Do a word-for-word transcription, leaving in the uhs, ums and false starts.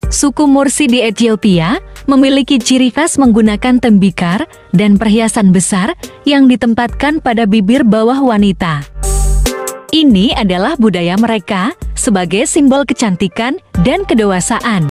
Suku Mursi di Ethiopia memiliki ciri khas menggunakan tembikar dan perhiasan besar yang ditempatkan pada bibir bawah wanita. Ini adalah budaya mereka sebagai simbol kecantikan dan kedewasaan.